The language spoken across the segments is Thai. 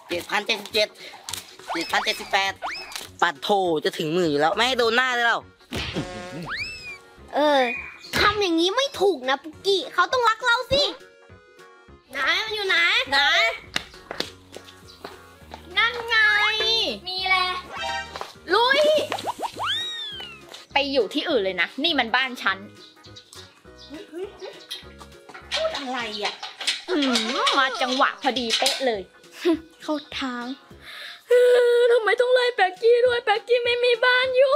7,077 7,078ปัดโถจะถึงมืออยู่แล้วไม่ให้โดนหน้าเลยเราทำอย่างนี้ไม่ถูกนะปุกกี้เขาต้องรักเราสิไหนมันอยู่ไหนนั่นไงมีแหละลุยไปอยู่ที่อื่นเลยนะนี่มันบ้านฉันพูดอะไรอ่ะมาจังหวะพอดีเป๊ะเลยเข้าทางทำไมต้องไล่แป๊กกี้ด้วยแป๊กกี้ไม่มีบ้านอยู่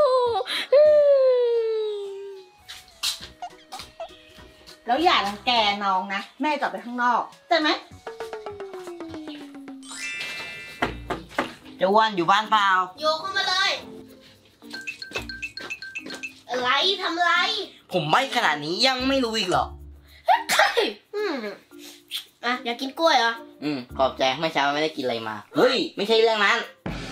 แล้วอย่ารังแกน้องนะแม่จะไปข้างนอกใช่ไหมเจ้าอ้วนอยู่บ้านเปล่าโยกเข้ามาเลยอะไรทำอะไรผมไม่ขนาดนี้ยังไม่รู้อีกเหรออยากกินกล้วยเหรอขอบใจไม่เช้าไม่ได้กินอะไรมาเฮ้ยไม่ใช่เรื่องนั้น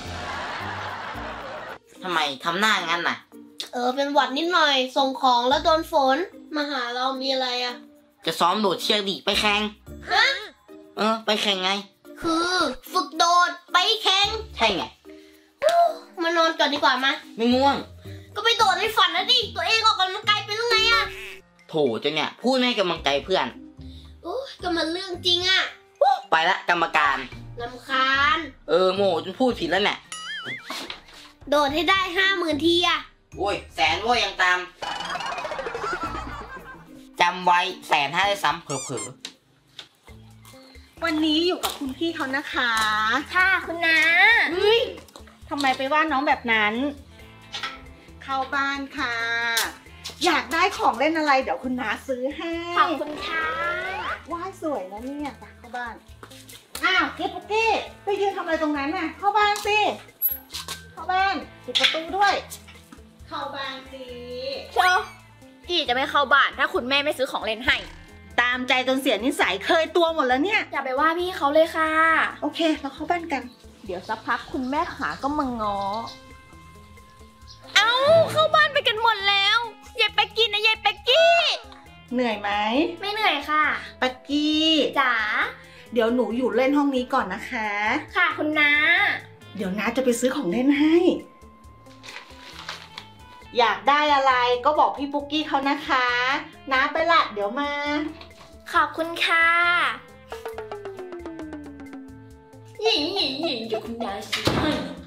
ทำไมทำหน้างั้นน่ะเป็นหวัดนิดหน่อยส่งของแล้วโดนฝนมาหาเรามีอะไรอ่ะจะซ้อมโดดเชือกดิไปแข่งไปแข่งไงคือฝึกโดดไปแข่งใช่ไงมานอนก่อนดีกว่ามาไม่ง่วงก็ไปโดดในฝันนะดิตัวเองออกกำลังกายเป็นหรือไงอะโถเจ้าเนี่ยพูดให้กำลังใจเพื่อนก็มันเรื่องจริงอะไปละกรรมการรำคาญโง่จนพูดผิดแล้วเนี่ยโดดให้ได้50,000 ทีอะโอ้ยแสนโว้ยยังตามจำไว้150,000ได้ซ้ำเผลอวันนี้อยู่กับคุณพี่เขานะคะค่ะคุณน้าทำไมไปว่าน้องแบบนั้นเข้าบ้านค่ะอยากได้ของเล่นอะไรเดี๋ยวคุณน้าซื้อให้ขอบคุณค่ะว้ายสวยนะเนี่ยไปเข้าบ้านกิ๊บปุ๊กกี้ไปยืนทำอะไรตรงนั้นน่ะเข้าบ้านสิเข้าบ้านปิดประตูด้วยเข้าบ้านสิพี่จะไม่เข้าบ้านถ้าคุณแม่ไม่ซื้อของเล่นให้ตามใจจนเสียนิสัยเคยตัวหมดแล้วเนี่ยอย่าไปว่าพี่เขาเลยค่ะโอเคเราเข้าบ้านกันเดี๋ยวสักพักคุณแม่ขาก็มาง้อเข้าบ้านไปกันหมดแล้วยายแป๊กกี้นะยายแป๊กกี้เหนื่อยไหมไม่เหนื่อยค่ะแป๊กกี้จ๋าเดี๋ยวหนูอยู่เล่นห้องนี้ก่อนนะคะค่ะคุณน้าเดี๋ยวน้าจะไปซื้อของเล่นให้อยากได้อะไรก็บอกพี่ปุ๊กกี้เขานะคะน้าไปละเดี๋ยวมาขอบคุณค่ะเดี๋ยวคุณน้าซื้อให้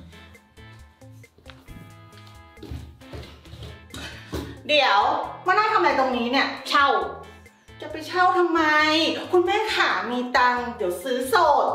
เดี๋ยวมานั่งทำอะไรตรงนี้เนี่ยเช่าจะไปเช่าทำไมคุณแม่ขามีตังค์เดี๋ยวซื้อสด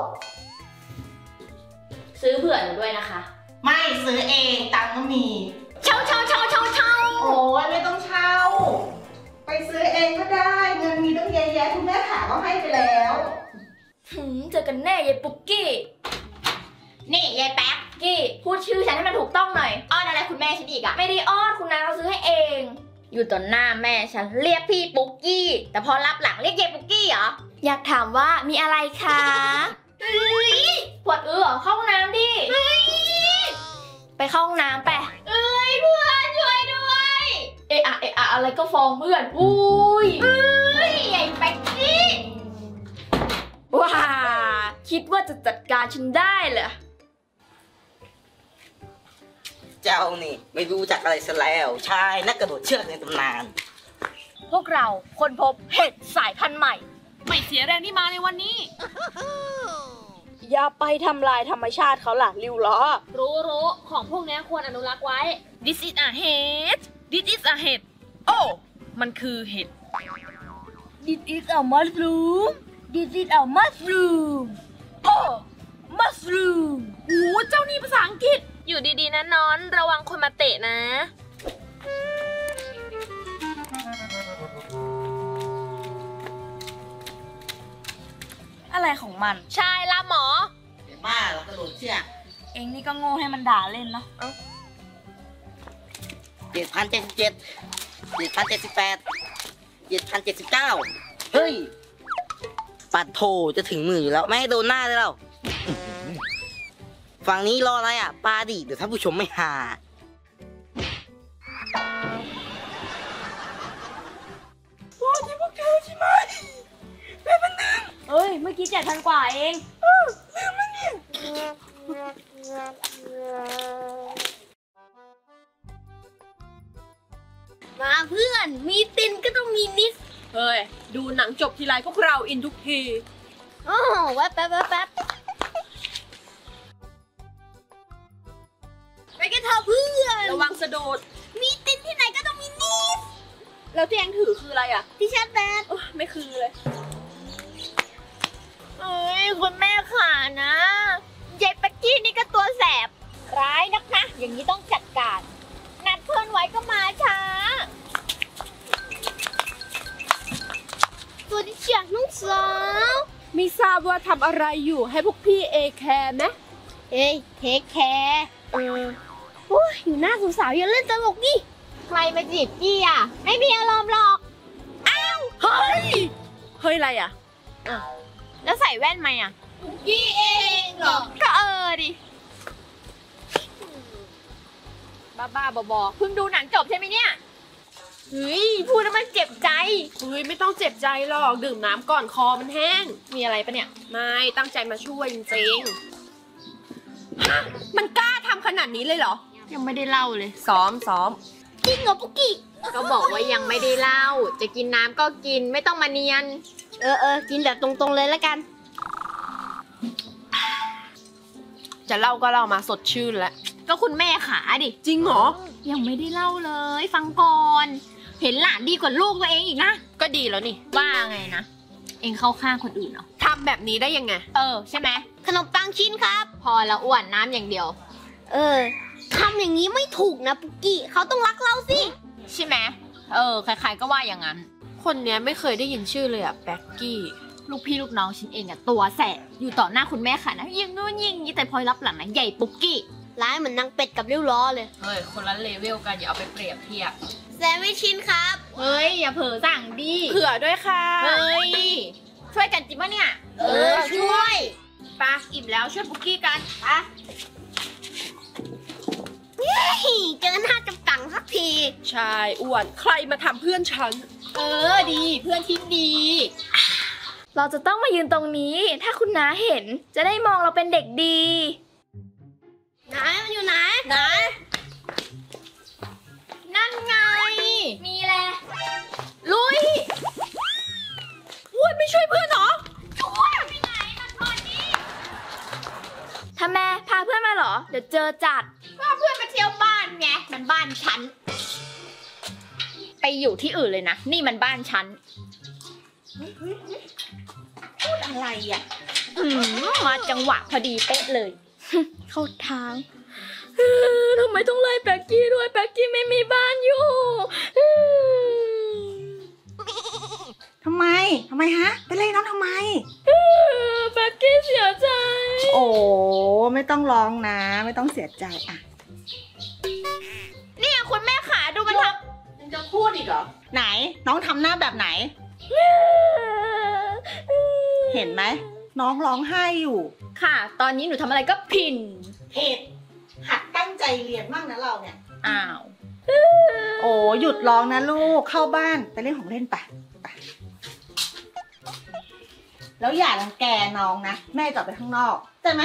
ซื้อเผื่อหนูด้วยนะคะไม่ซื้อเองตังค์ก็มีเช่าโอ้ยไม่ต้องเช่าไปซื้อเองก็ได้เงินมีต้องเยอะแยะคุณแม่ขาก็ให้ไปแล้วเจอกันแน่ยายปุ๊กกี้นี่ยายแป๊กกี้พูดชื่อฉันให้มันถูกต้องหน่อยอ้อนอะไรคุณแม่ฉันอีกอะไม่ได้อ้อนคุณน้าเขาซื้อให้เองอยู่ต่อหน้าแม่ฉันเรียกพี่ปุ๊กกี้แต่พอรับหลังเรียกยายปุ๊กกี้เหรออยากถามว่ามีอะไรคะปวดเหรอเข้าห้องน้ำดิไปเข้าห้องน้ำไปเพื่อนช่วยด้วยเอะอะไรก็ฟ้องเพื่อนอุ้ยยายแป๊กกี้ว้าคิดว่าจะจัดการฉันได้เหรอเจ้านี่ไม่รู้จักอะไรซะแล้วชายนักกระโดดเชือกในตำนานพวกเราค้นพบเห็ดสายพันธุ์ใหม่ไม่เสียแรงที่มาในวันนี้อย่าไปทำลายธรรมชาติเขาล่ะริวล้อรู้ของพวกนี้ควรอนุรักษ์ไว้ This is a head This is a head โอ้มันคือเห็ด This is a mushroom This is a mushroom โอ้ mushroom โอ้เจ้านี่ภาษาอังกฤษอยู่ดีๆนะนอนระวังคนมาเตะนะอะไรของมันใช่ละหมอบ้าเรากระโดดเชือกเองนี่ก็โง่ให้มันด่าเล่นเนาะ 7,077 7,078 7,079เฮ้ยปัดโถจะถึงมืออยู่แล้วไม่ให้โดนหน้าเลยเราฝั่งนี้รออะไรปาดิเดี๋ยวท่านผู้ชมไม่หาโอ้ยพวกเธอใช่ไหมแม่เป็นหนึ่งเฮ้ยเมื่อกี้7,000 กว่าเองลืมแล้วเนี่ยมีตินก็ต้องมีนิสเฮ้ย ดูหนังจบทีไรพวกเราอินทุกทีโอ้แว๊บแป๊บแป๊บไปกันเถอะเพื่อนระวังสะโดดมีตินที่ไหนก็ต้องมีนิสแล้วที่เองถือคืออะไรอ่ะที่ชาร์จแบตไม่คือเลยเอ้ยคุณแม่ขานะยายปักกี้นี่ก็ตัวแสบร้ายนักนะอย่างนี้ต้องจัดการนัดเพื่อนไว้ก็มาช้าสวัสดีจ้ะน้องสาวไม่ทราบว่าทำอะไรอยู่ให้พวกพี่เอแคร์ไหมเอ้ยเทคแคร์โอ้ยอยู่หน้าสาวๆอย่าเล่นตลกดิใครมาจีบกี้อ่ะไม่มีอารมณ์หรอกเฮ้ย เฮ้ยอะไรอ่ะแล้วใส่แว่นไหมอ่ะกี้เองเหรอก็ดิบ้าๆบอๆเพิ่งดูหนังจบใช่ไหมเนี่ยเฮ้ยพูดแล้วมันเจ็บใจเฮ้ยไม่ต้องเจ็บใจหรอกดื่มน้ำก่อนคอมันแห้งมีอะไรปะเนี่ยไม่ตั้งใจมาช่วยจริงๆฮะมันกล้าทำขนาดนี้เลยเหรอยังไม่ได้เล่าเลยซ้อมจริงเหรอปุกกี้ก็บอกว่ายังไม่ได้เล่า จะกินน้ำก็กินไม่ต้องมาเนียนกินแบบตรงๆเลยแล้วกันจะเล่าก็เล่ามาสดชื่นแล้วก็คุณแม่ขาดิจริงเหรอยังไม่ได้เล่าเลย ฟังก่อน เห็นหลานดีกว่าลูกตัวเองอีกนะก็ดีแล้วนี่ว่าไงนะ เองเข้าข้างคนอื่นเหรอทำแบบนี้ได้ยังไงใช่ไหมขนมปังชิ้นครับพอละอ้วนน้ำอย่างเดียวทำอย่างนี้ไม่ถูกนะปุกกี้เขาต้องรักเราสิใช่ไหมใครๆก็ว่าอย่างนั้นคนเนี้ยไม่เคยได้ยินชื่อเลยอะแบ็กกี้ลูกพี่ลูกน้องฉันเองอะตัวแสบอยู่ต่อหน้าคุณแม่ค่ะนะยิงนู่นยิงนี้แต่พอรับหลังนะใหญ่ปุกกี้ร้ายเหมือนนางเป็ดกับเลี้ยวล้อเลยเฮ้ย คนละเลเวลกันอย่าเอาไปเปรียบเทียบแซนด์วิชชิ้นครับเฮ้ยอย่าเผลอสั่งดิเผื่อด้วยค่ะเฮ้ยช่วยกันจิบปะเนี่ยช่วยปะอิ่มแล้วช่วยปุกกี้กันปะเจอหน้าจำปังสักทีใช่อ้วน ใครมาทำเพื่อนฉันดีเพื่อนที่ดี เราจะต้องมายืนตรงนี้ ถ้าคุณน้าเห็นจะได้มองเราเป็นเด็กดีไหนมันอยู่ไหน ไหนนั่นไง มีแหละลุยอ้วนไม่ช่วยเพื่อนเหรอไปไหนมันก่อนดิทำไมพาเพื่อนมาเหรอ เดี๋ยวเจอจัดพาเพื่อนมาเที่ยวบ้านไง มันบ้านฉัน ไปอยู่ที่อื่นเลยนะ นี่มันบ้านฉันพูดอะไรอ่ะมาจังหวะพอดีเป๊ะเลยเข้าทางทำไมต้องไล่แบ็กกี้ด้วยแบ็กกี้ไม่มีบ้านอยู่ทำไมฮะ ไปไล่น้องทำไมแบ็กกี้เสียใจโอ้ไม่ต้องร้องนะ ไม่ต้องเสียใจอ่ะเนี่ยคุณแม่ขาดูมันทยังจะพูดอีกเหรอไหน น้องทำหน้าแบบไหน เห็นไหม น้องร้องไห้อยู่ำค่ะ ตอนนี้หนูทำอะไรก็ผิดเพจหัดตั้งใจเรียนบ้างนะเราเนี่ยอ้าวโอ้หยุดร้องนะลูก เข้าบ้านไปเล่นของเล่นไป แล้วอย่ารังแกน้องนะ แม่จะออกไปข้างนอกใช่ไหม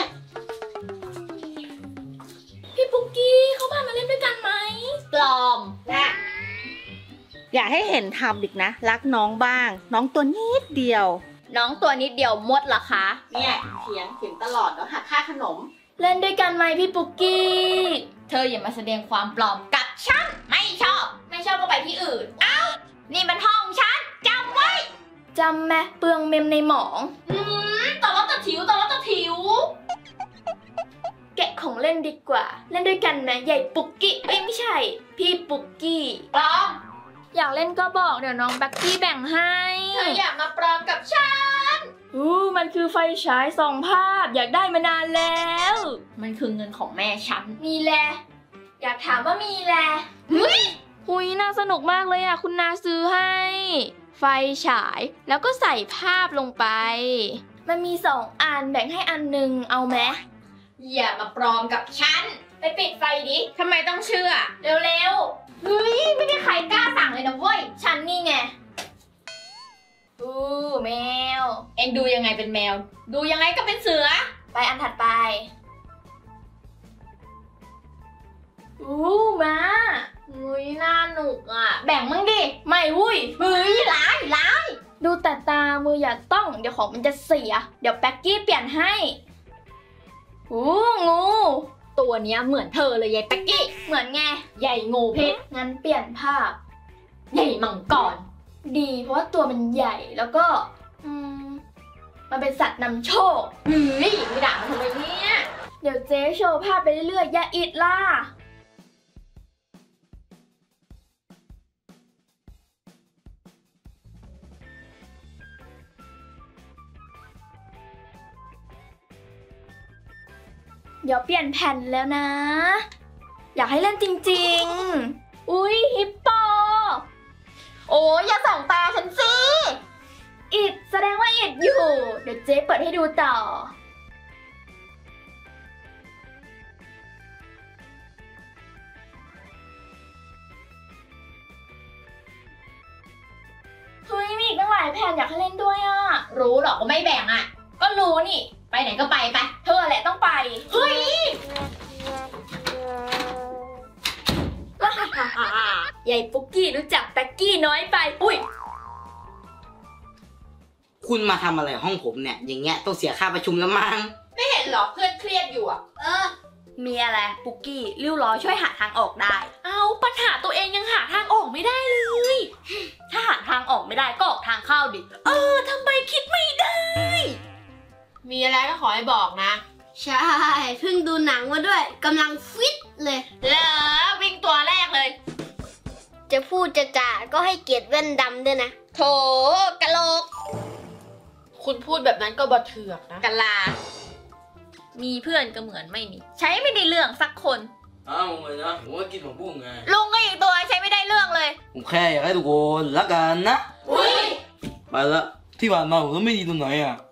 พี่ปุ๊กกี้เข้าบ้านมาเล่นด้วยกันไหมปลอมนะอย่าให้เห็นทำอีกนะ รักน้องบ้าง น้องตัวนิดเดียวน้องตัวนิดเดียวมดเหรอคะเนี่ยเขียนตลอดแล้วหักค่าขนมเล่นด้วยกันไหมพี่ปุ๊กกี้ เธออย่ามาแสดงความปลอมกับฉัน ไม่ชอบ ไม่ชอบก็ไปที่อื่น เอ้า นี่มันห้องฉันจำไว้จำแม่เปลืองเมมในหมองตลอดตะถิว แกะของเล่นดีกว่า เล่นด้วยกันนะใหญ่ปุ๊กกี้ไม่ใช่ พี่ปุ๊กกี้ปลอม อยากเล่นก็บอกเดี๋ยวน้องแบ็กกี้แบ่งให้เธออยากมาปลอมกับฉันมันคือไฟฉายส่องภาพ อยากได้มานานแล้ว มันคือเงินของแม่ฉัน มีแล อยากถามว่ามีแลหุยน่าสนุกมากเลยอ่ะคุณนาซื้อให้ ไฟฉายแล้วก็ใส่ภาพลงไป มันมี2 อันแบ่งให้อันหนึ่งเอาไหมอย่ามาปลอมกับฉัน ไปปิดไฟดิทำไมต้องเชื่อ เร็วๆเฮ้ยไม่มีใครกล้าสั่งเลยนะเว้ย ฉันนี่ไงแมว เอ็งดูยังไงเป็นแมว ดูยังไงก็เป็นเสือ ไปอันถัดไปม้าอุ้ยน่าหนุกอ่ะ แบ่งมั่งดิ ไม่วุ้ยเฮ้ยร้ายดูแต่ตามืออย่าต้องเดี๋ยวของมันจะเสีย เดี๋ยวแป๊กกี้เปลี่ยนให้งู ตัวเนี้ยเหมือนเธอเลยยายแป๊กกี้ เหมือนไง ใหญ่งูเพชรงั้นเปลี่ยนภาพ ใหญ่มังกรดีเพราะว่าตัวมันใหญ่แล้วก็ มันเป็นสัตว์นำโชคเฮ้ยไม่ด่ามันทำไมเนี่ยเดี๋ยวเจ๊โชว์ภาพไปเรื่อยๆอย่าอิดล่ะเดี๋ยวเปลี่ยนแผ่นแล้วนะ อยากให้เล่นจริงๆอุ๊ยฮิปโปโอ้ยอย่าส่องตาฉันสิอิดแสดงว่าอิดอยู่ เดี๋ยวเจ๊เปิดให้ดูต่อเฮ้ยมีอีกตั้งหลายแผ่นอยากให้เล่นด้วยอ่ะรู้หรอกว่าไม่แบ่งอ่ะก็รู้นี่ไปไหนก็ไปเธอแหละต้องไปเฮ้ยยายปุ๊กกี้รู้จักแป๊กกี้น้อยไปอุ้ยคุณมาทำอะไรห้องผมเนี่ย อย่างเงี้ยต้องเสียค่าประชุมแล้วมั้งไม่เห็นหรอเพื่อนเครียดอยู่อ่ะมีอะไรปุ๊กกี้ริ้วล้อช่วยหาทางออกได้เอาปัญหาตัวเองยังหาทางออกไม่ได้เลยถ้าหาทางออกไม่ได้ก็ออกทางเข้าดิทำไมคิดไม่ได้ มีอะไรก็ขอให้บอกนะใช่เพิ่งดูหนังมาด้วยกำลังฟิตเลยเหรอวิ่งตัวแรกเลยจะพูดจะจ่าก็ให้เกียรติแว่นดำด้วยนะโถกะโหลกคุณพูดแบบนั้นก็บะเถือกนะกะลา มีเพื่อนก็เหมือนไม่มี ใช้ไม่ได้เรื่องสักคนอ้าวเลยนะผมก็กินผักบุ้งไงลุงก็อีกตัวใช้ไม่ได้เรื่องเลยผมแค่อยากให้ทุกคนรักกันนะอุ้ยไปละที่ผ่านมาผมก็ไม่ดีตรงไหนอ่ะ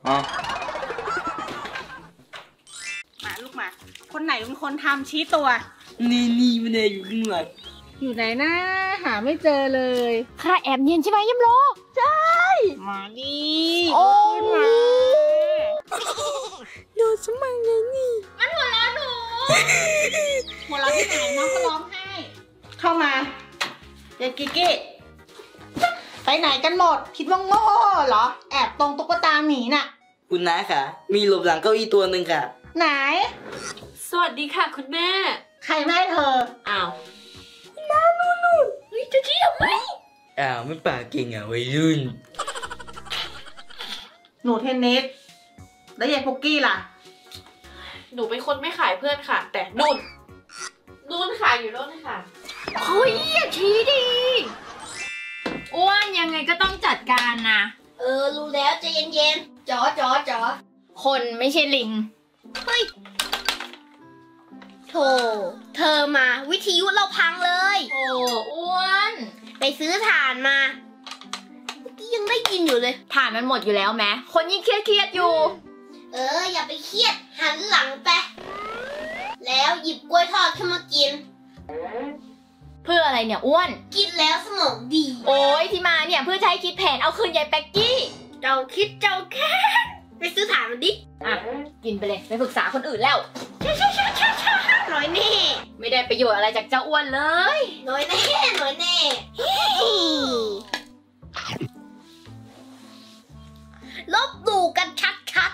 มาลูกมา คนไหนเป็นคนทำชี้ตัวนี่ไม่ได้อยู่ข้างหลังอยู่ไหนนะหาไม่เจอเลยข้าแอบเนียนใช่ไหมยิ้มโลมาดิโอ้ขึ้นมาดูสมังไงนี่หัวเราะที่ไหนน้องก็ร้องไห้ เข้ามาเด็กกิกกี้ไปไหนกันหมด คิดว่าโง่เหรอ แอบตรงตุ๊กตาหมีน่ะคุณน้าค่ะ มีหลบหลังเก้าอี้ตัวหนึ่งค่ะไหนสวัสดีค่ะคุณแม่ใครแม่เธออ้าวเฮ้ยจะชี้ทำไมอ้าวไม่ปากเก่งอ่ะวัยรุ่นหนูเทนนิสแล้วยายปุกกี้ล่ะหนูเป็นคนไม่ขายเพื่อนค่ะ แต่นุ่นขายอยู่นู่นค่ะเฮ้ยอย่าชี้ดิอ้วนยังไงก็ต้องจัดการนะรู้แล้วใจเย็นๆจ๋อคนไม่ใช่ลิงโถเธอมาวิทยุเราพังเลยโอ้อ้วนไปซื้อถ่านมาเมื่อกี้ยังได้ยินอยู่เลยถ่านมันหมดอยู่แล้วแม้คนยิ่งเครียดอยู่อย่าไปเครียดหันหลังไป แล้วหยิบกล้วยทอดขึ้นมากินเพื่ออะไรเนี่ยอ้วนกินแล้วสมองดีโอ้ยที่มาเนี่ยเพื่อใช้คิดแผนเอาคืนยายแป๊กกี้เจ้าคิดเจ้าแค่ไปซื้อถ่านมาดิอ่ะกินไปเลยไปปรึกษาคนอื่นแล้วน้อยแน่ไม่ได้ประโยชน์อะไรจากเจ้าอ้วนเลยน้อยแน่ลบดูกันชัด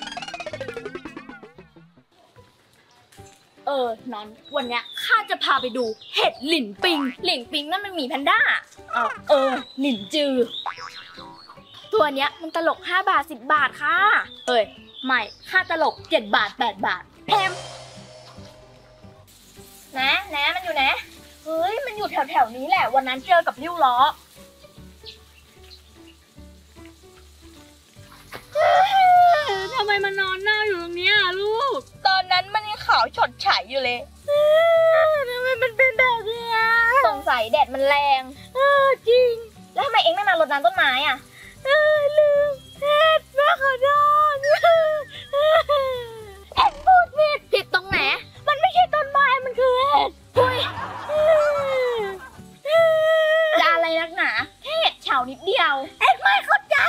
นอนวันเนี้ยข้าจะพาไปดูเห็ดหลินปิง หลินปิงนั่นมันหมีแพนด้าหลินจือ ตัวเนี้ยมันตลก5 บาท10 บาทค่ะไม่ค่าตลก7 บาท8 บาทแพมนะมันอยู่ไหนเฮ้ยมันอยู่แถวๆนี้แหละวันนั้นเจอกับริ้วล้อทำไมมันนอนหน้าอยู่ตรงนี้ลูกตอนนั้นมันยังขาวฉดฉายอยู่เลยทำไมมันเป็นแบบนี้สงสัยแดดมันแรงจริงแล้วทำไมเอ็งไม่มารดน้ำต้นไม้อ่ะลืมเอ็ดแม่ขอโทษเอ็ดพูดผิดตรงไหนมันไม่ใช่ต้นไม้มันคือเห็ดอุ้ยจะอะไรนักหนาแค่เห็ดเฉานิดเดียวเอ็ดไม่เข้าใจ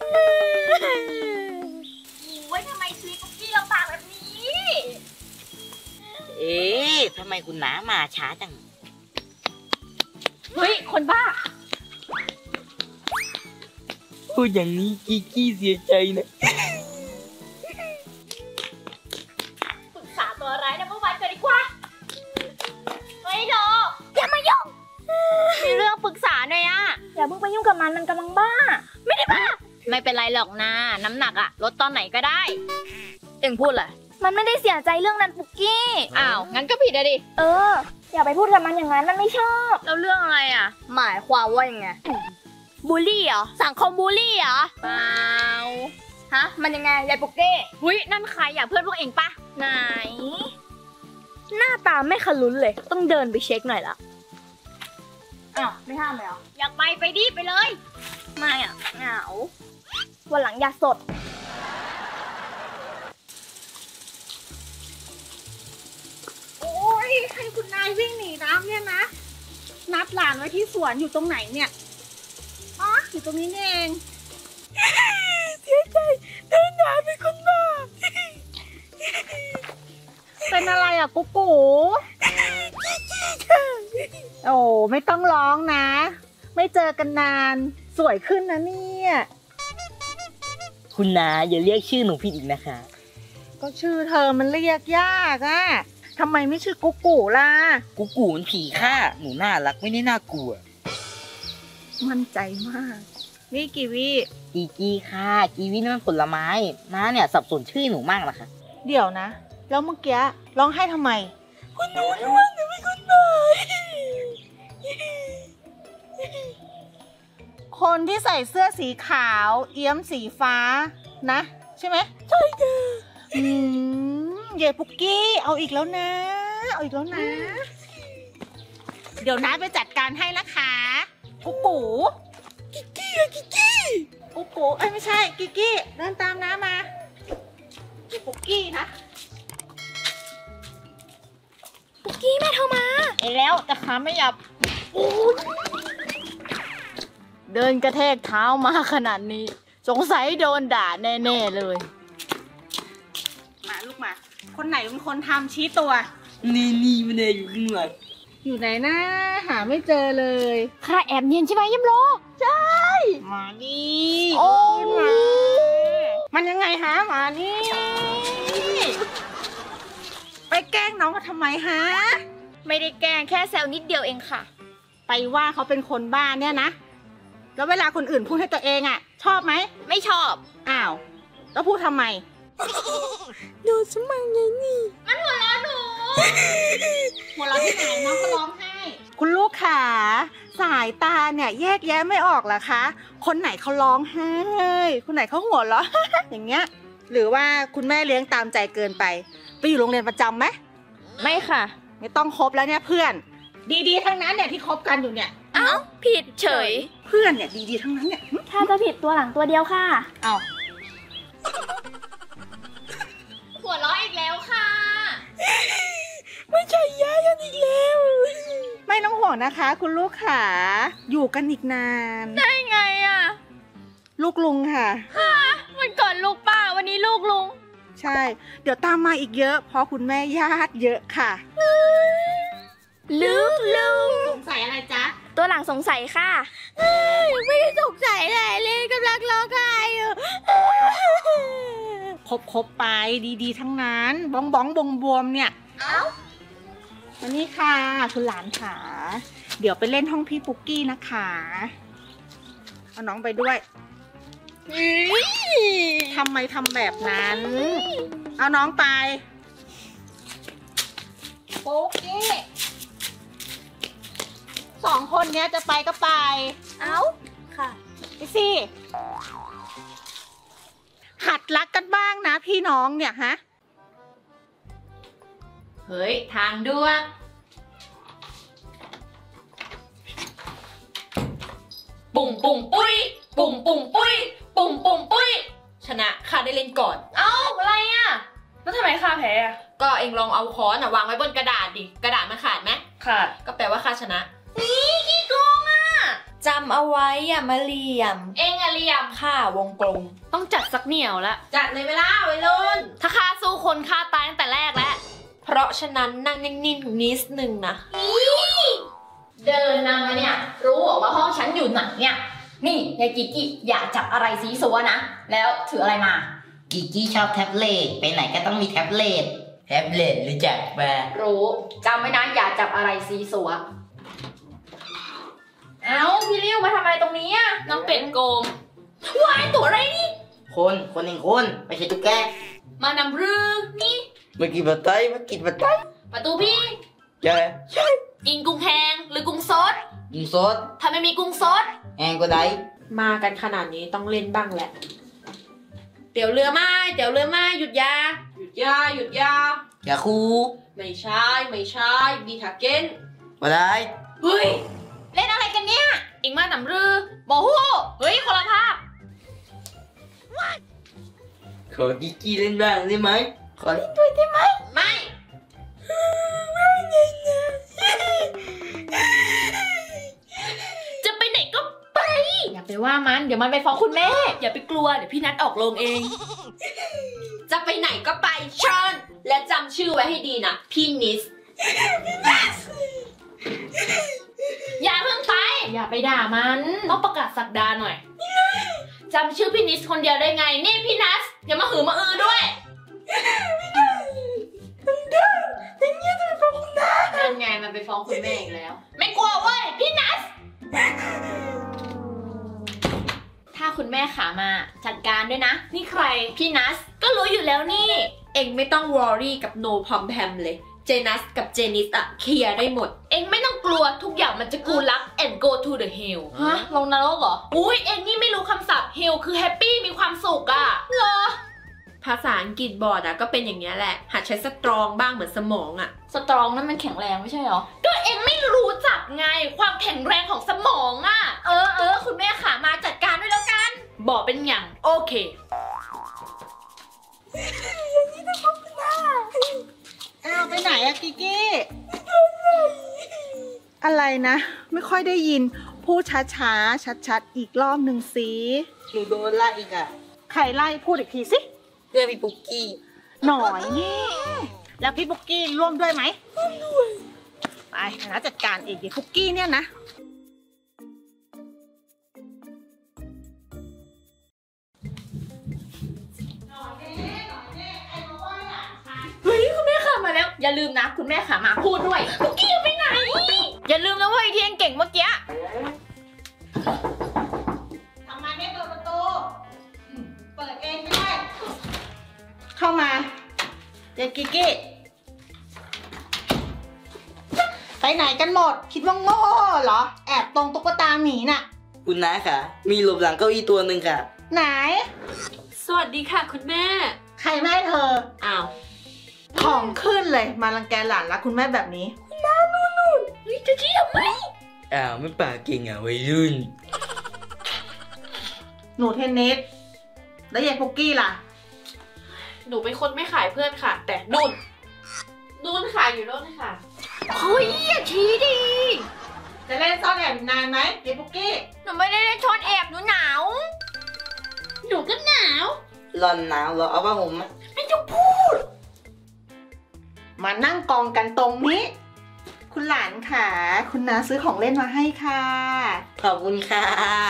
โอ้ยทำไมชีวิตคุกกี้ลำบากแบบนี้ทำไมคุณน้ามาช้าจังเฮ้ย คนบ้าพูดอย่างนี้กิกกี้เสียใจนะปรึกษาตัวร้ายนะเมื่อวานกันดีกว่าเฮ้ยโดอย่ามายุ่งมีเรื่องปรึกษาหน่อยอะอย่าเพิ่งไปยุ่งกับมันกำลังบ้า ไม่ได้บ้า ไม่เป็นไรหรอกนะน้ำหนักอะลดตอนไหนก็ได้เอ็งพูดเหรอมันไม่ได้เสียใจเรื่องนั้นปุกกี้อ้าวงั้นก็ผิดอะดิอย่าไปพูดกับมันอย่างนั้นมันไม่ชอบแล้วเรื่องอะไรอะหมายความว่ายังไงบูลลี่เหรอสังคมบูลลี่เหรอเปล่าฮะมันยังไงยายปุกกี้หุ้ยนั่นใครอะเพื่อนพวกเองปะไหนหน้าตาไม่ขลุ้นเลยต้องเดินไปเช็คหน่อยละอ้าวไม่ห้ามเลยเหรออยากไปดิไปเลยไม่อะเหงาวันหลังอย่าสดโอ้ยให้คุณนายวิ่งหนีน้ำเนี่ยนะ นัดหลานไว้ที่สวนอยู่ตรงไหนเนี่ยอ๋ออยู่ตรงนี้นี่เองเสียใจเดินหนาเป็นคนบ้าเป็นอะไรอ่ะกุ๊กกูโอ้ไม่ต้องร้องนะ ไม่เจอกันนานสวยขึ้นนะเนี่ยคุณนาอย่าเรียกชื่อหนูผิดอีกนะคะก็ชื่อเธอมันเรียกยากอะทำไมไม่ชื่อกุ๊กกูล่ะกูกูมันผีค่ะหนูน่ารักไม่ได้น่ากลัวมั่นใจมาก นี่กีวีกีกี้ค่ะกีวีนั่นมันผลไม้น้าเนี่ยสับสนชื่อหนูมากนะคะเดี๋ยวนะ แล้วเมื่อกี้ร้องไห้ทำไมคุณหนูรู้ว่าหนูเป็นคนบ้าคนที่ใส่เสื้อสีขาวเอี้ยมสีฟ้านะ ใช่ไหมใช่ค่ะเย่ปุกกี้เอาอีกแล้วนะ เอาอีกแล้วนะ เดี๋ยวน้าไปจัดการให้นะคะกุ๊กกูกิกกี้กิกกี้กุ๊กกูเอ้ยไม่ใช่กิกกี้เดินตามน้ามาเย่ปุกกี้นะปุกกี้แม่เธอมาเอ้แล้วแต่ขาไม่หยับเดินกระแทกเท้ามาขนาดนี้สงสัยโดนด่าแน่ๆเลยมาลูกมาคนไหนเป็นคนทำชี้ตัวนี่มันเนี่ยอยู่ข้างหลังอยู่ไหนนะหาไม่เจอเลยข้าแอบเนียนใช่ไหมยิ้มโลใช่มานี่โอ้ขึ้นมามันยังไงฮะมานี่ไปแกล้งน้องกันทำไมฮะไม่ได้แกล้งแค่แซวนิดเดียวเองค่ะไปว่าเขาเป็นคนบ้าเนี่ยนะแล้วเวลาคนอื่นพูดให้ตัวเองอ่ะ ชอบไหมไม่ชอบอ้าวแล้วพูดทำไมดูสมังไงนี่มันหัวเราะหนูหัวเราะที่ไหนน้องก็ร้องไห้คุณลูกขาสายตาเนี่ยแยกแยะไม่ออกเหรอคะคนไหนเขาร้องไห้คนไหนเขาหัวเราะ อย่างเงี้ยหรือว่าคุณแม่เลี้ยงตามใจเกินไปอยู่โรงเรียนประจำไหมไม่ค่ะไม่ต้องคบแล้วเนี่ยเพื่อนดีๆทั้งนั้นเนี่ยที่คบกันอยู่เนี่ยเอ้าผิดเฉยเพื่อนเนี่ยดีๆทั้งนั้นเนี่ยถ้าจะผิดตัวหลังตัวเดียวค่ะเอาหัวเราะอีกแล้วค่ะไม่ใช่ยายันอีกแล้วไม่ต้องห่วงนะคะ คุณลูกขาอยู่กันอีกนานได้ไงอ่ะลูกลุงค่ะวันก่อนลูกป้าวันนี้ลูกลุงใช่ เดี๋ยวตามมาอีกเยอะเพราะคุณแม่ญาติเยอะค่ะลูกสงสัยอะไรจ๊ะตัวหลังสงสัยค่ะไม่ได้สงสัยอะไรเลยกำลังร้องไห้อยู่คบไปดีๆทั้งนั้นบ้องบ้องบวมๆเนี่ยเอ้ามานี่ค่ะคุณหลานขาเดี๋ยวไปเล่นห้องพี่ปุกกี้นะคะเอาน้องไปด้วยทำไมทำแบบนั้น เอาน้องไปปุกกี้2 คนเนี้ยจะไปก็ไปเอ้าค่ะไปสิหัดรักกันบ้างนะพี่น้องเนี่ยฮะเฮ้ยทางด่วนปุ่งปุ้ยปุ่งปุ้ยปุ่งปุ้ยชนะข้าได้เล่นก่อนเอ้าอะไรอ่ะแล้วทำไมข้าแพ้อ่ะก็เองลองเอาค้อนวางไว้บนกระดาษดิกระดาษมันขาดไหมขาดก็แปลว่าข้าชนะนี่ขี้โกงอ่ะจำเอาไว้อย่ามาเหลี่ยมเองอะเหลี่ยมข้าวงกลมต้องจัดสักเหนียวละจัดเลยเวลาไว้ลุนถ้าข้าสู้คนข้าตายตั้งแต่แรกแล้วเพราะฉะนั้นนั่งนิ่งๆนิดนึงนะเดินนำมาเนี่ยรู้เหรอว่าห้องฉันอยู่ไหนเนี่ยนี่ยายกิกกี้อยากจับอะไรซีซัวนะแล้วถืออะไรมากิกกี้ชอบแท็บเล็ตไปไหนก็ต้องมีแท็บเล็ตรู้จักปะรู้จำไว้นะอย่าจับอะไรซีซัวเอ้าพี่ริ้วมาทำอะไรตรงนี้อ่ะน้องเป็ดโกงวายตัวอะไรนี่คนเองคนไม่ใช่ตุ๊กแกมานำรือนี่มากินบัตไตมากินบัตไตประตูพี่ใช่กินกุ้งแห้งหรือกุ้งสดกินสดถ้าไม่มีกุ้งสดแองก็ได้มากันขนาดนี้ต้องเล่นบ้างแหละเตี๋ยวเรือไม้หยุดยาอย่าคูไม่ใช่บีทาเก้นก็ได้เฮ้ยเล่นอะไรกันเนี่ยอิงมานำรือโมโหเฮ้ยคนละภาพขอกิกกี้เล่นบ้างได้ไหมขอเล่นด้วยได้ไหมไม่จะไปไหนก็ไปอย่าไปว่ามันเดี๋ยวมันไปฟ้องคุณแม่อย่าไปกลัวเดี๋ยวพี่นัดออกโรงเองจะไปไหนก็ไปเชิญและจำชื่อไว้ให้ดีนะพี่นิสอย่าเพิ่งไปอย่าไปด่ามันต้องประกาศสักดาหน่อยจำชื่อพี่นิสคนเดียวได้ไงนี่พี่นัสอย่ามาหือมาอือด้วยนั่นไงมันไปฟ้องคุณแม่อีกแล้วไม่กลัวเว้ยพี่นัสถ้าคุณแม่ขามาจัดการด้วยนะนี่ใครพี่นัสก็รู้อยู่แล้วนี่เอ็งไม่ต้องวอรี่กับโนพอมแพมเลยเจนัสกับเจนิสอะเคลียร์ได้หมดเอ็งไม่ต้องกลัวทุกอย่างมันจะกูลัก and go to the hill ฮะลงนรกเหรออุ้ยเอ็งนี่ไม่รู้คำศัพท์ hill คือ happy มีความสุขอะเหรอภาษาอังกฤษบอร์ดอะก็เป็นอย่างนี้ยแหละหัดใช้สตรองบ้างเหมือนสมองอะสตรองนั่นมันแข็งแรงไม่ใช่เหรอก็เอ็งไม่รู้จักไงความแข็งแรงของสมองอะคุณแม่ขามาจัดการด้วยแล้วกันบอกเป็นอย่างโอเคอ้าวไปไหนอะกิกกี้อะไรนะ ไม่ค่อยได้ยินพูดช้าๆชัดๆอีกรอบหนึ่งสิหนูโดนไล่อีกอ่ะใครไล่พูดอีกทีสิเรื่องพี่ปุ๊กกี้หน่อยนี่แล้วพี่ปุกกี้ร่วมด้วยไหมร่วมด้วยไปนะจัดการเองเดี๋ยวปุกกี้เนี่ยนะเฮ้ยคุณแม่ขามาแล้วอย่าลืมนะคุณแม่ขามาพูดด้วยคุกกี้ไปไหนอย่าลืมนะเว้ยที่เอ็งเก่งเมื่อกี้ทำไมไม่เปิดประตูเปิดเองไม่ได้เข้ามาเด็กกิกกี้ไปไหนกันหมดคิดว่าโง่เหรอแอบตรงตุ๊กตาหมีน่ะคุณน้าค่ะ มีหลบหลังเก้าอี้ตัวหนึ่งค่ะไหนสวัสดีค่ะคุณแม่ใครแม่เธออ้าวของขึ้นเลยมารังแกหลานรักคุณแม่แบบนี้เฮ้ยจะชี้ทำไมอ้าวไม่ปากเก่งอ่ะวัยรุ่นหนูเทนนิสแล้วยายปุกกี้ล่ะหนูเป็นคนไม่ขายเพื่อนค่ะ แต่นุ่นขายอยู่นู่นค่ะเฮ้ยอย่าชี้ดิจะเล่นซ่อนแอบนานไหมยายปุกกี้หนูไม่ได้เล่นช้อนแอบหนูหนาวหนูก็หนาวร้อนหนาวเหรอเอาผ้าห่มไหมไม่ต้องพูดมานั่งกองกันตรงนี้ คุณหลานค่ะคุณน้าซื้อของเล่นมาให้ค่ะขอบคุณค่ะ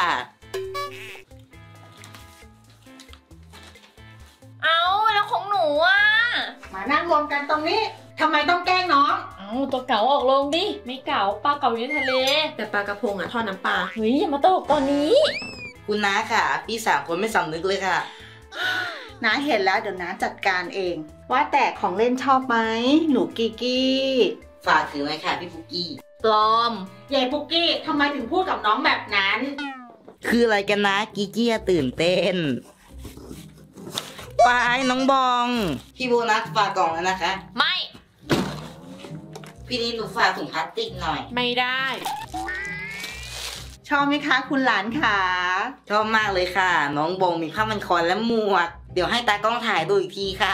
เอาแล้วของหนูอ่ะมานั่งรวมกันตรงนี้ทำไมต้องแกล้งน้องเอาตัวเก๋าออกลงดิไม่เก๋าปลาเก๋าอยู่ในทะเลแต่ปลากระพงอะทอดน้ำปลาเฮ้ยอย่ามาตลกตอนนี้คุณน้าค่ะ พี่สามคนไม่สำนึกเลยค่ะน้าเห็นแล้วเดี๋ยวน้าจัดการเอง ว่าแต่ของเล่นชอบไหมหนูกิกกี้ฝากถือไว้ค่ะพี่ปุ๊กกี้ปลอมยายปุกกี้ทำไมถึงพูดกับน้องแบบนั้นคืออะไรกันนะกิกกี้ตื่นเต้นไปน้องบอง พี่โบนัสฝากกล่องแล้วนะคะไม่พี่นี่หนูฝากถุงพลาสติกหน่อยไม่ได้ชอบไหมคะคุณหลานขาชอบมากเลยค่ะ น้องบองมีผ้าพันคอและหมวก เดี๋ยวให้ตากล้องถ่ายดูอีกทีค่ะ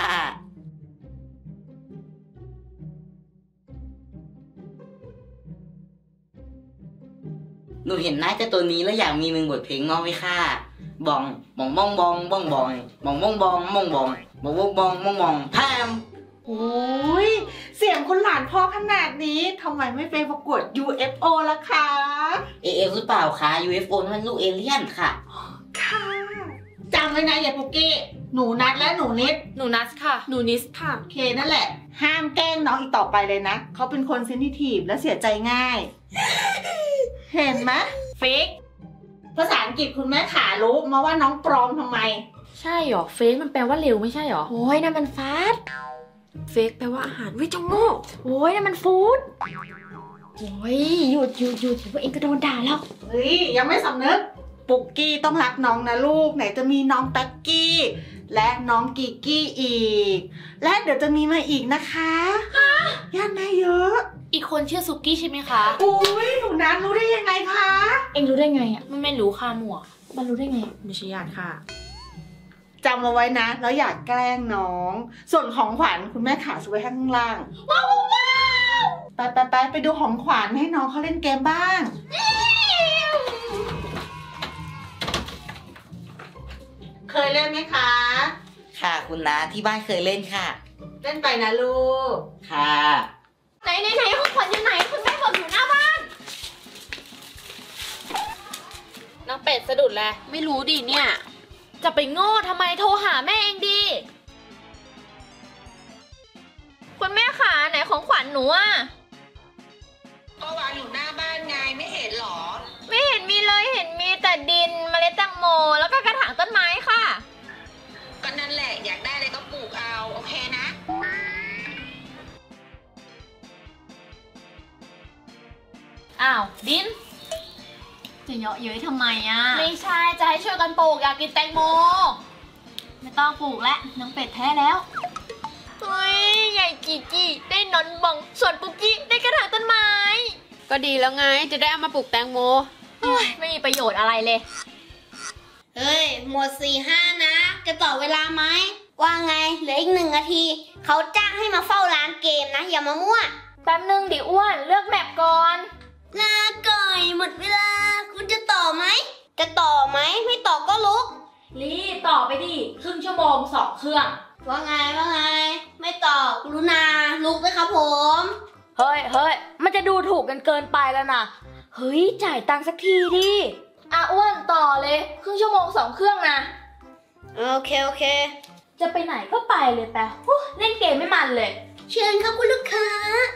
หนูเห็นหน้าเจ้าตัวนี้แล้วอยากมี1 บทเพลงงอไว้ค่ะบองบองบองบองบองบองบองบองบองบองบองบองบองบองบองบองพามโอ้ยเสียงคุณหลานพ่อขนาดนี้ทำไมไม่ไปประกวด UFO ล่ะคะ AF หรือเปล่าคะ UFO นั่นมันลูกเอเลี่ยนค่ะค่ะจำไว้นะยายปุกกี้หนูนัดและหนูนิดหนูนัสค่ะ หนูนิสค่ะโอเคนั่นแหละ ห้ามแกล้งน้องอีกต่อไปเลยนะเขาเป็นคนเซนซิทีฟและเสียใจง่าย เห็นไหมฟิกภาษาอังกฤษคุณแม่ขารู้มาว่าน้องปลอมทำไมใช่หรอ เฟกมันแปลว่าเร็วไม่ใช่หรอโอ้ยนั่นมันฟาสต์เฟกแปลว่าอาหารวิจงโง่โอ้ยนั่นมันฟู้ดโอ้ยหยุดเดี๋ยวพวกเองก็โดนด่าแล้วเฮ้ยยังไม่สำนึกปุกกี้ต้องรักน้องนะลูกไหนจะมีน้องแป๊กกี้และน้องกิกกี้อีก และเดี๋ยวจะมีมาอีกนะคะญาติแม่เยอะอีกคนชื่อซุกี้ใช่ไหมคะอุ้ยหนูนัทรู้ได้ยังไงคะเองรู้ได้ไงอ่ะมันไม่รู้ค่ะหมวกมันรู้ได้ไงไม่ใช่ญาติค่ะจำเอาไว้นะแล้วอย่าแกล้งน้อง ส่วนของขวัญคุณแม่ขาซื้อไว้ข้างล่างว้าวไปดูของขวัญให้น้องเขาเล่นเกมบ้าง เคยเล่นไหมคะค่ะคุณน้าที่บ้านเคยเล่นค่ะเล่นไปนะลูกค่ะไหนของขวัญอยู่ไหนคุณแม่บอกอยู่หน้าบ้านนางเป็ดสะดุดแหละไม่รู้ดิเนี่ย จะไปโง่ทำไมโทรหาแม่เองดีคุณแม่ขาไหนของขวัญหนูอ่ะก็วางอยู่หน้าบ้านไงไม่เห็นหรอไม่เห็นมีเลยเห็นมีแต่ดินเมล็ดแตงโมแล้วก็กระถางต้นไม้ค่ะก็นั่นแหละอยากได้อะไรก็ปลูกเอาโอเคนะอ้าวดินจะเยาะเย้ยทำไมอ่ะไม่ใช่จะให้ช่วยกันปลูกอยากกินแตงโมไม่ต้องปลูกแล้วน้องเป็ดแพ้แล้วเฮ้ยใหญ่กี่ได้นอนบังส่วนปุกกี้ได้กระถางต้นไม้ก็ดีแล้วไงจะได้เอามาปลูกแตงโมไม่มีประโยชน์อะไรเลยเฮ้ย หมด4-5นะ จะต่อเวลาไหม ว่าไง เหลืออีก1 นาที เขาจ้างให้มาเฝ้าร้านเกมนะ อย่ามามั่วแป๊บนึงดิอ้วนเลือกแมปก่อนลาก่อยหมดเวลา คุณจะต่อไหม จะต่อไหม ไม่ต่อก็ลุกรีต่อไปดิครึ่งชั่วโมง2 เครื่องว่าไง ไม่ต่อกรุณาลุกด้วยครับผมเฮ้ยมันจะดูถูกกันเกินไปแล้วนะเฮ้ยจ่ายตังค์สักทีดิอ่ะอ้วนต่อเลยครึ่งชั่วโมง2 เครื่องนะโอเคจะไปไหนก็ไปเลยไปเล่นเกมไม่มันเลยเชิญครับคุณลูกค้า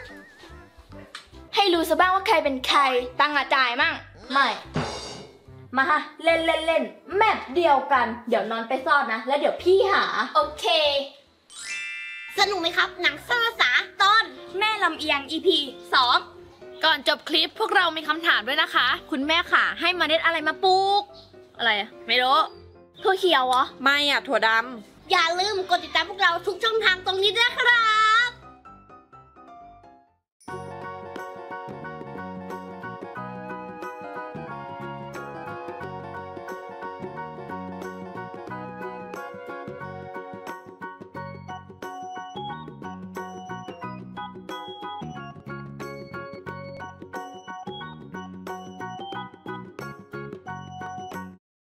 ให้รู้ซะบ้างว่าใครเป็นใครตังค์อะจ่ายมั่งไม่มาฮะเล่นแมปเดียวกันเดี๋ยวนอนไปซ่อนนะแล้วเดี๋ยวพี่หาโอเคสนุกไหมครับ หนังซ่าสาตอนแม่ลำเอียง EP 2 ก่อนจบคลิปพวกเรามีคำถามด้วยนะคะ คุณแม่ค่ะให้เมล็ดอะไรมาปลูก อะไรอะไม่รู้ถั่วเขียวเหรอไม่อะถั่วดำอย่าลืมกดติดตามพวกเราทุกช่องทางตรงนี้ด้วยครับ